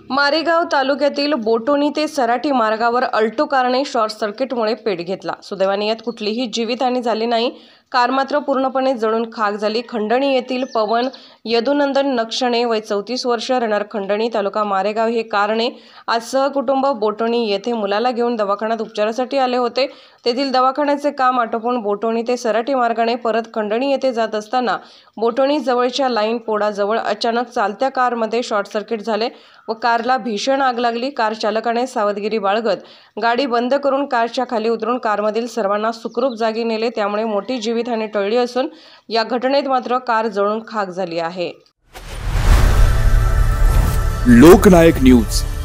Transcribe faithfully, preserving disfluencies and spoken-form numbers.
मारेगाव तालुक्यातील बोटोणी ते सराटी मार्गावर अल्टो कारने शॉर्ट सर्किटमुळे पेट घेतला। सुदैवाने यात कुठलीही जीवितहानी झाली नाही। कार मात्र पूर्णपणे जळून खाक झाली। खंडणी येथील पवन यदुनंदन नक्षणे वय चौतीस वर्ष राहणार खंडणी तालुका मारेगाव हे कारने आज सहकुटुंब बोटोणी येथे मुलाला घेऊन दवाखान्यात उपचारासाठी आले होते। तेथील दवाखान्याचे काम आटोपून बोटोणी ते सराटी मार्गाने परत खंडणी येथे जात असताना बोटोणी जवळच्या लाईन पोडाजवळ अचानक चालत्या कारमध्ये शॉर्ट सर्किट झाले व कारला भीषण आग लागली। कार चालकाने सावधगिरी बाळगत गाडी बंद करून कारच्या खाली उतरून कारमधील सर्वांना सुखरूप जागी नेले, त्यामुळे मोठी जीवितहानी टळली असून या घटनेत मात्र कार जळून खाक झाली आहे। लोकनायक न्यूज।